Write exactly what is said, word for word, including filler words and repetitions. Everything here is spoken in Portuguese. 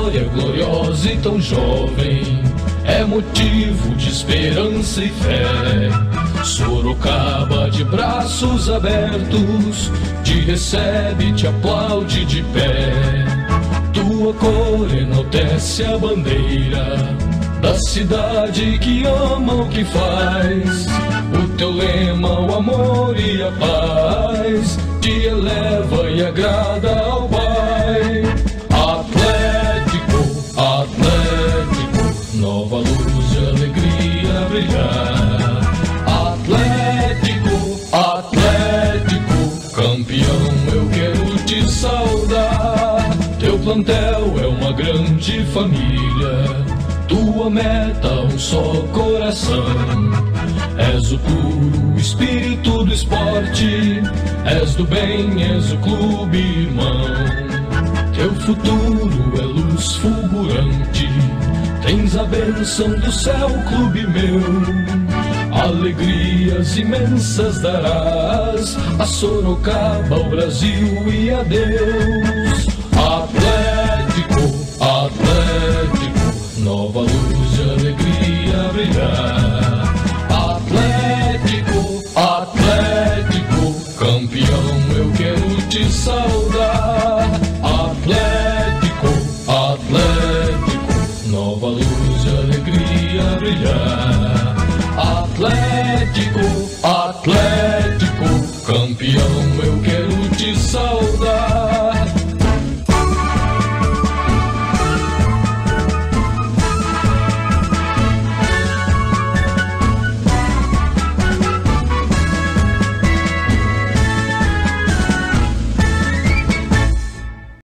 história gloriosa e tão jovem é motivo de esperança e fé. Sorocaba de braços abertos te recebe, te aplaude de pé. Tua cor enaltece a bandeira da cidade que ama o que faz. O teu lema, o amor e a paz, te eleva e agrada ao Pai. Atlético, Atlético, nova luz de alegria a brilhar. Atlético, Atlético, campeão, eu quero te saudar. Teu plantel é uma grande família, tua meta um só coração. És o puro espírito do esporte, és do bem, és o clube irmão. Teu futuro é luz fulgurante, tens a bênção do céu, clube meu. Alegrias imensas darás a Sorocaba, ao Brasil e a Deus.